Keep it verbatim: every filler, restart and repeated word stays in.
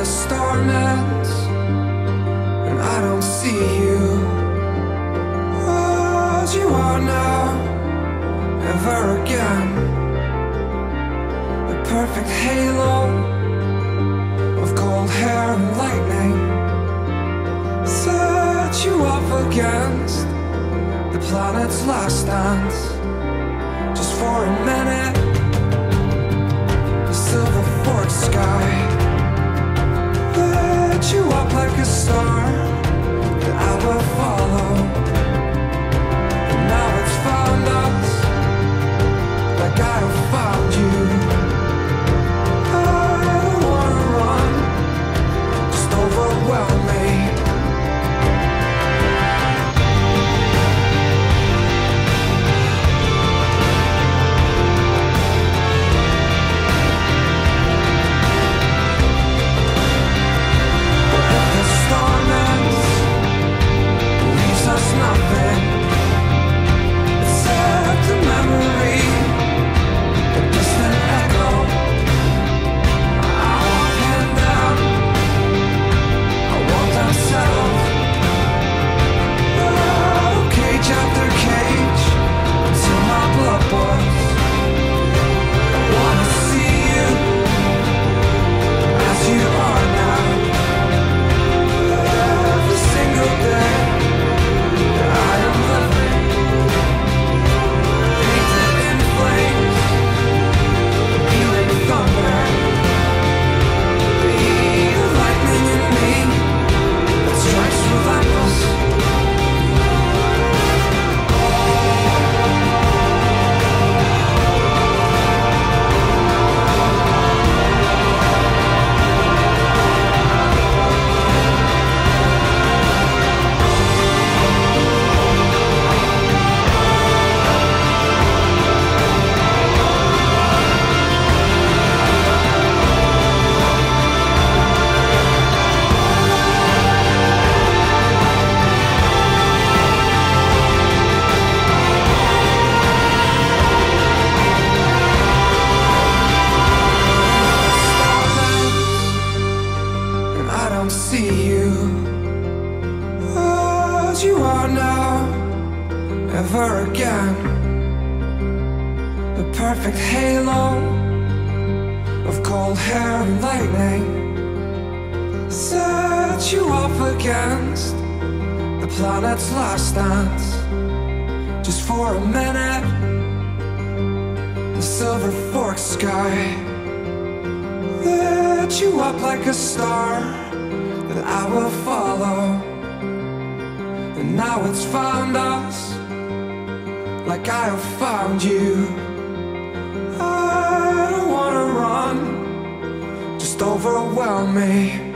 the storm ends and I don't see you as you are now, ever again. The perfect halo of cold hair and lightning set you up against the planet's last dance. Just for a minute, the silver forked sky lit you up like a star that I will follow. And now it's found us, like I have found you. I don't wanna run, just overwhelm me. Nothing except a memory, a distant echo. I want him down, I want them settled. Oh, cage after cage, until my blood boils. I wanna see you as you are now, every single day. I am living, painted in flames, peeling thunder. Be the lightning in me that strikes relentless. See you as you are now, ever again. The perfect halo of cold hair and lightning set you up against the planet's last dance. Just for a minute, the silver forked sky lit you up like a star that I will follow. And now it's found us, like I have found you. I don't wanna run, just overwhelm me.